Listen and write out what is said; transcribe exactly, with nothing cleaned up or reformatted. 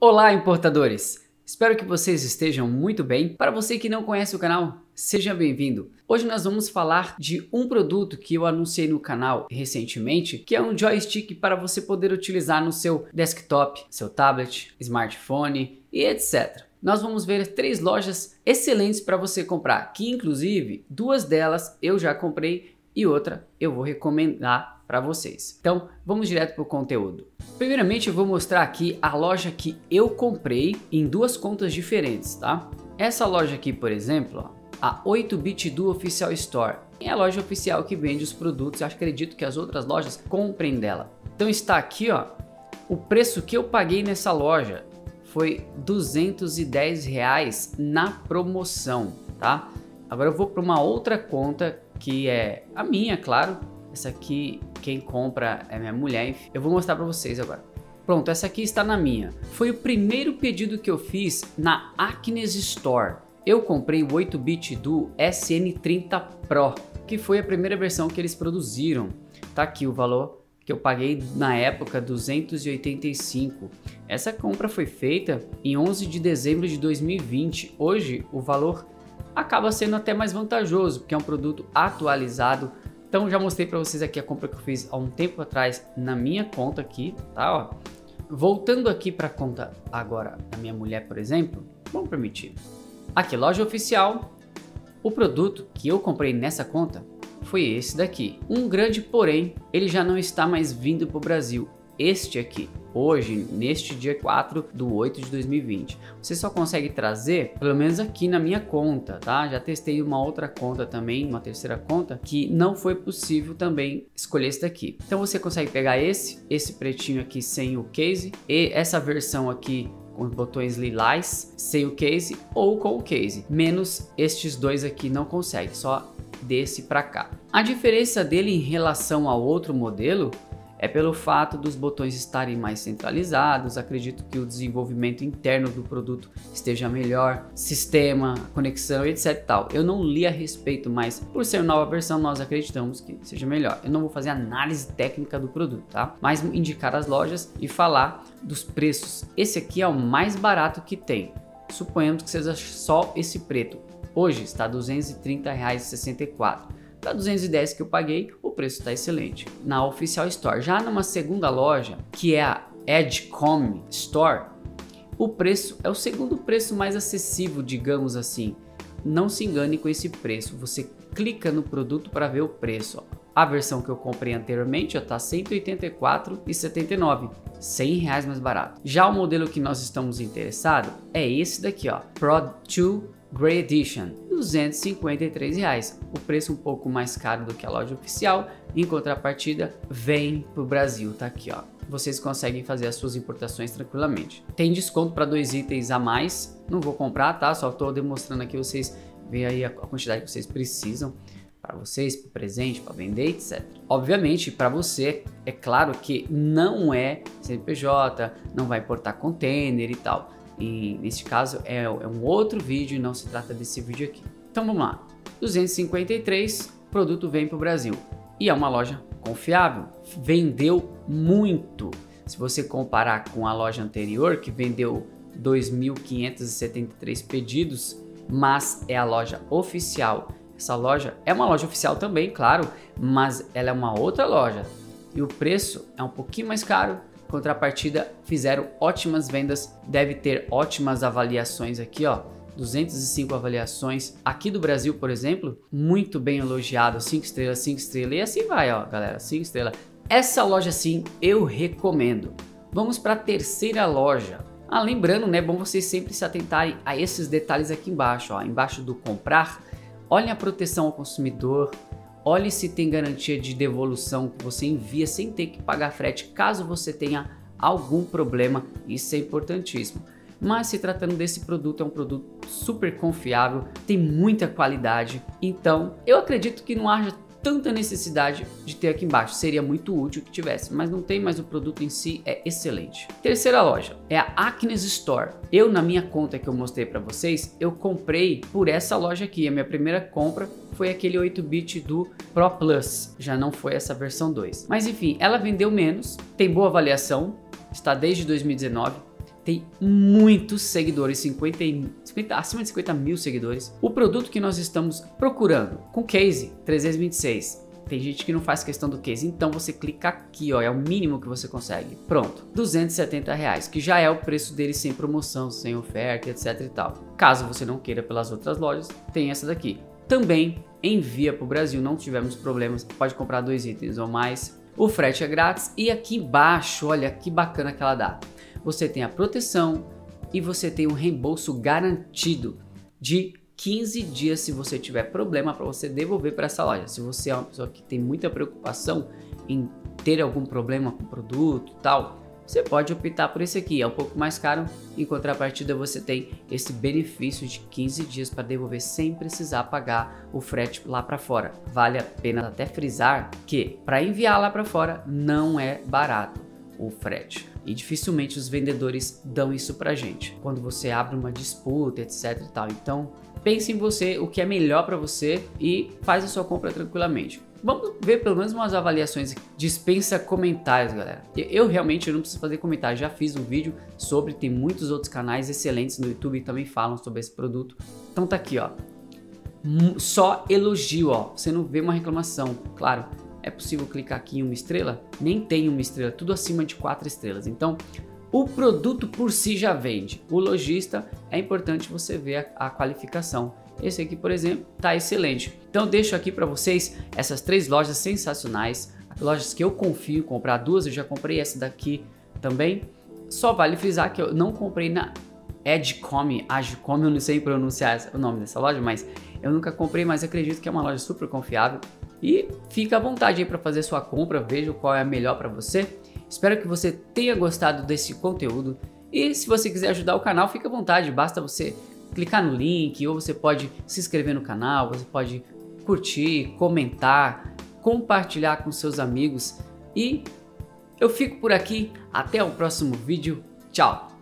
Olá, importadores! Espero que vocês estejam muito bem. Para você que não conhece o canal, seja bem-vindo. Hoje nós vamos falar de um produto que eu anunciei no canal recentemente, que é um joystick para você poder utilizar no seu desktop, seu tablet, smartphone e etcétera. Nós vamos ver três lojas excelentes para você comprar, que inclusive duas delas eu já comprei e outra eu vou recomendar para vocês. Então vamos direto para o conteúdo. Primeiramente eu vou mostrar aqui a loja que eu comprei em duas contas diferentes, tá? Essa loja aqui, por exemplo, ó, a oito bit do Official Store, é a loja oficial que vende os produtos. Eu acredito que as outras lojas comprem dela. Então está aqui, ó, o preço que eu paguei nessa loja foi duzentos e dez reais na promoção, tá? Agora eu vou para uma outra conta que é a minha, claro. Essa aqui, quem compra é minha mulher, enfim. Eu vou mostrar para vocês agora. Pronto, essa aqui está na minha. Foi o primeiro pedido que eu fiz na Acnes Store. Eu comprei o oito bit do S N trinta Pro, que foi a primeira versão que eles produziram. Tá aqui o valor que eu paguei na época, duzentos e oitenta e cinco. Essa compra foi feita em onze de dezembro de dois mil e vinte. Hoje o valor acaba sendo até mais vantajoso, porque é um produto atualizado. Então já mostrei para vocês aqui a compra que eu fiz há um tempo atrás na minha conta aqui, tá? Ó. Voltando aqui para a conta agora da minha mulher, por exemplo, vamos permitir. Aqui, loja oficial, o produto que eu comprei nessa conta foi esse daqui. Um grande porém, ele já não está mais vindo para o Brasil. Este aqui, hoje, neste dia quatro do oito de dois mil e vinte, você só consegue trazer, pelo menos aqui na minha conta, tá? Já testei uma outra conta também, uma terceira conta, que não foi possível também escolher esse daqui. Então você consegue pegar esse, esse pretinho aqui sem o case, e essa versão aqui com os botões lilás, sem o case ou com o case, menos estes dois aqui não consegue, só desse pra cá. A diferença dele em relação ao outro modelo é pelo fato dos botões estarem mais centralizados. Acredito que o desenvolvimento interno do produto esteja melhor, sistema, conexão, etc e tal. Eu não li a respeito, mas por ser nova versão nós acreditamos que seja melhor. Eu não vou fazer análise técnica do produto, tá? Mas indicar as lojas e falar dos preços. Esse aqui é o mais barato que tem. Suponhamos que seja só esse preto. Hoje está duzentos e trinta reais e sessenta e quatro centavos. Para duzentos e dez que eu paguei, o preço está excelente. Na Official Store, já numa segunda loja, que é a Edgecom Store, o preço é o segundo preço mais acessível, digamos assim. Não se engane com esse preço, você clica no produto para ver o preço. Ó. A versão que eu comprei anteriormente está cento e oitenta e quatro reais e setenta e nove centavos, cem reais mais barato. Já o modelo que nós estamos interessados é esse daqui, ó, Pro dois Grey Edition, duzentos e cinquenta e três reais, o preço um pouco mais caro do que a loja oficial. Em contrapartida, vem para o Brasil, tá aqui, ó. Vocês conseguem fazer as suas importações tranquilamente. Tem desconto para dois itens a mais, não vou comprar, tá? Só estou demonstrando aqui, vocês veem aí a quantidade que vocês precisam para vocês, para presente, para vender, etcétera. Obviamente, para você, é claro que não é C N P J, não vai importar container e tal. E neste caso é, é um outro vídeo e não se trata desse vídeo aqui. Então vamos lá, duzentos e cinquenta e três, o produto vem para o Brasil e é uma loja confiável, vendeu muito. Se você comparar com a loja anterior, que vendeu dois mil quinhentos e setenta e três pedidos, mas é a loja oficial. Essa loja é uma loja oficial também, claro, mas ela é uma outra loja e o preço é um pouquinho mais caro. Contrapartida, fizeram ótimas vendas, deve ter ótimas avaliações aqui, ó, duzentas e cinco avaliações. Aqui do Brasil, por exemplo, muito bem elogiado, cinco estrelas, cinco estrelas e assim vai, ó, galera, cinco estrelas. Essa loja sim, eu recomendo. Vamos para a terceira loja. Ah, lembrando, né, é bom vocês sempre se atentarem a esses detalhes aqui embaixo, ó, embaixo do comprar, olhem a proteção ao consumidor. Olhe se tem garantia de devolução, que você envia sem ter que pagar frete caso você tenha algum problema, isso é importantíssimo. Mas se tratando desse produto, é um produto super confiável, tem muita qualidade, então eu acredito que não haja tanta necessidade de ter aqui embaixo, seria muito útil que tivesse, mas não tem, mas o produto em si é excelente. Terceira loja é a Acnes Store. Eu, na minha conta que eu mostrei para vocês, eu comprei por essa loja aqui, a minha primeira compra foi aquele oito bit do Pro Plus, já não foi essa versão dois. Mas enfim, ela vendeu menos, tem boa avaliação, está desde dois mil e dezenove, tem muitos seguidores, cinquenta, cinquenta, acima de cinquenta mil seguidores. O produto que nós estamos procurando, com case trezentos e vinte e seis. Tem gente que não faz questão do case, então você clica aqui, ó, é o mínimo que você consegue. Pronto, duzentos e setenta reais, que já é o preço dele sem promoção, sem oferta, etc e tal. Caso você não queira pelas outras lojas, tem essa daqui. Também envia para o Brasil, não tivemos problemas, pode comprar dois itens ou mais. O frete é grátis e aqui embaixo, olha que bacana que ela dá. Você tem a proteção e você tem um reembolso garantido de quinze dias se você tiver problema para você devolver para essa loja. Se você é uma pessoa que tem muita preocupação em ter algum problema com o produto e tal, você pode optar por esse aqui, é um pouco mais caro, em contrapartida você tem esse benefício de quinze dias para devolver sem precisar pagar o frete lá para fora. Vale a pena até frisar que para enviar lá para fora não é barato o frete. E dificilmente os vendedores dão isso pra gente, quando você abre uma disputa, etc e tal. Então, pense em você, o que é melhor para você e faz a sua compra tranquilamente. Vamos ver pelo menos umas avaliações. Dispensa comentários, galera. Eu realmente não preciso fazer comentário, já fiz um vídeo sobre, tem muitos outros canais excelentes no YouTube que também falam sobre esse produto. Então tá aqui, ó. Só elogio, ó. Você não vê uma reclamação, claro. É possível clicar aqui em uma estrela? Nem tem uma estrela, tudo acima de quatro estrelas. Então, o produto por si já vende. O lojista, é importante você ver a, a qualificação. Esse aqui, por exemplo, tá excelente. Então, deixo aqui para vocês essas três lojas sensacionais. Lojas que eu confio, comprar duas, eu já comprei essa daqui também. Só vale frisar que eu não comprei na Agcom, Agcom, eu não sei pronunciar o nome dessa loja, mas eu nunca comprei, mas acredito que é uma loja super confiável. E fica à vontade aí para fazer sua compra, veja qual é a melhor para você. Espero que você tenha gostado desse conteúdo e se você quiser ajudar o canal, fica à vontade, basta você clicar no link ou você pode se inscrever no canal, você pode curtir, comentar, compartilhar com seus amigos e eu fico por aqui, até o próximo vídeo, tchau!